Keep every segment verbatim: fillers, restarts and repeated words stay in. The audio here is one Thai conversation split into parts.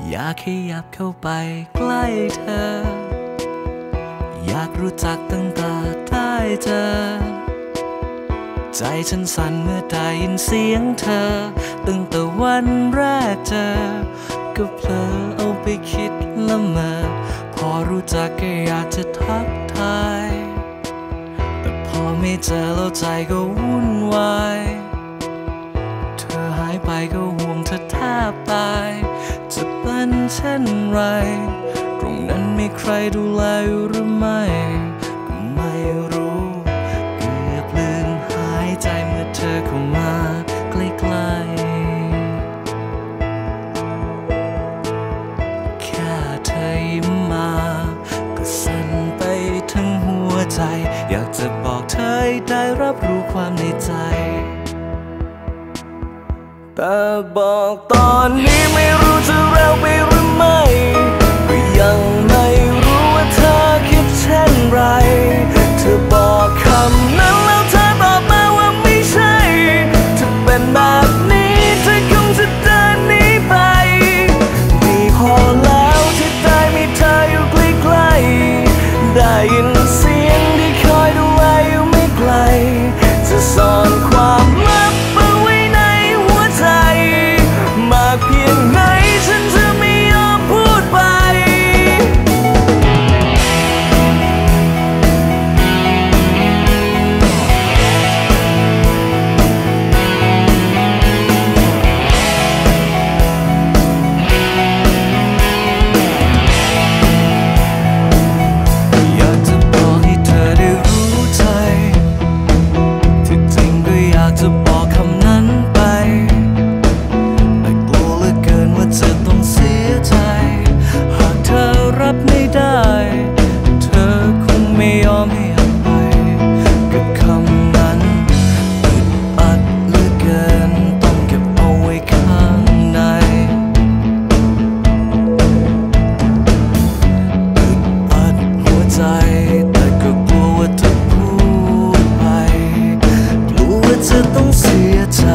อยากขยับเข้าไปใกล้เธออยากรู้จักตั้งแต่ได้เจอใจฉันสั่นเมื่อได้ยินเสียงเธอตั้งแต่วันแรกเจอก็เผลอเอาไปคิดละเมอพอรู้จักก็อยากจะทักทายแต่พอไม่เจอแล้วใจก็วุ่นวายเธอหายไปก็ห่วงเธอแทบตายจะเป็นเช่นไรตรงนั้นมีใครดูแลอยู่หรือไม่ก็ไม่รู้เกือบลืมหายใจเมื่อเธอเข้ามาใกล้ๆแค่เธอยิ้มมาก็สั่นไปทั้งหัวใจอยากจะบอกเธอให้ได้รับรู้ความในใจแต่บอกตอนนี้ไม่รู้จะเร็วไปหรือไม่ก็ยังไม่รู้ว่าเธอคิดเช่นไรเธอบอกคำนั้นแล้วเธอตอบมาว่าไม่ใช่ถ้าเป็นแบบนี้เธอคงจะเดินหนีไปดีพอแล้วที่ได้มีเธออยู่ใกล้ๆได้ยินเสียงที่คอยดูแลอยู่ไม่ไกลจะซ่อนความลับมากเพียงไหนฉันจะไม่ยอมพูดไปอยากจะบอกให้เธอได้รู้ใจที่จริงก็อยากจะบอกคำนั้นไปจะต้องเสียใจหากเธอรับไม่ได้เธอคงไม่ยอมให้อภัยกับคำนั้นอึดอัดเหลือเกินต้องเก็บเอาไว้ข้างในอึดอัดหัวใจแต่ก็กลัวว่าจะพูดไปกลัวว่าจะต้องเสียใจ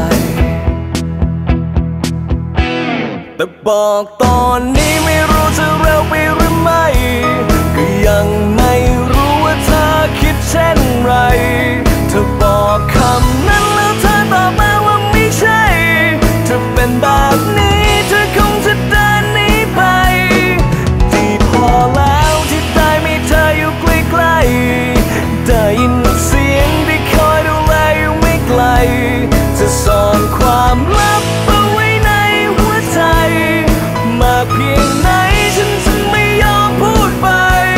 แต่บอกตอนนี้ไม่รู้จะเร็วไปหรือไม่ก็ยังไม่รู้ว่าเธอคิดเช่นไรเธอบอกคำนั้นแล้วเธอตอบมาว่าไม่ใช่ถ้าเป็นแบบนี้เธอคงจะเดินหนีไปดีพอแล้วที่ได้มีเธออยู่ใกล้ๆได้ยินเสียงที่คอยดูแลอยู่ไม่ไกลจะซ่อนความลับมากเพียงไหนฉันจะไม่ยอมพูดไป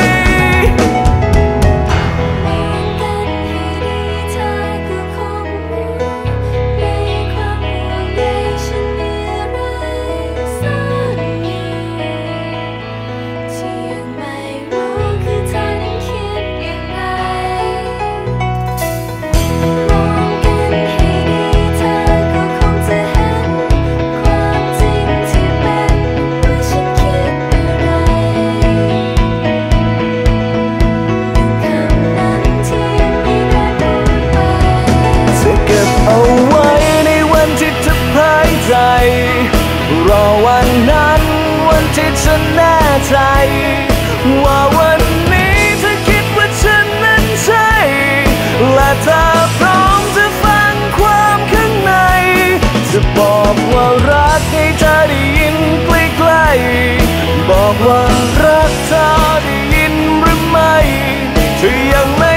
รอวันนั้นวันที่ฉันแน่ใจว่าวันนี้เธอคิดว่าฉันนั้นใช่และเธอพร้อมจะฟังความข้างในจะบอกว่ารักให้เธอได้ยินใกล้ๆบอกว่ารักเธอได้ยินหรือไม่เธอยังไม่